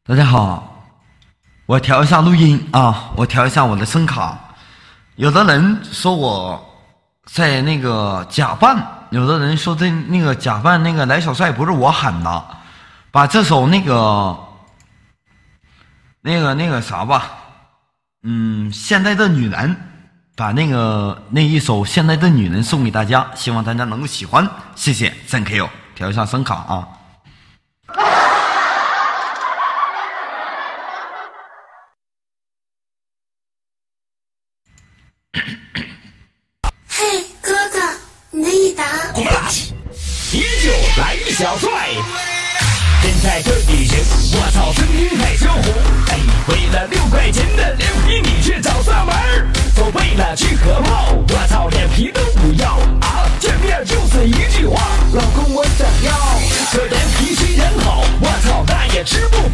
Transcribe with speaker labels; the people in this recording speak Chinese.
Speaker 1: 大家好，我调一下录音啊，我调一下我的声卡。有的人说我在那个假扮，有的人说在那个假扮那个来小帅不是我喊的，把这首那个啥吧，现在的女人，把那一首现在的女人送给大家，希望大家能够喜欢，谢谢 ，Thank you， 调一下声卡啊。
Speaker 2: 嘿，哥哥，你的一打。
Speaker 3: 啤酒来一小帅，人在这里人，我操，声音太销魂。哎，为了6块钱的脸皮，你去找上门儿。说为了去喝炮，我操，脸皮都不要啊！见面就是一句话，老公我想要。这脸皮虽然好，我操，那也吃不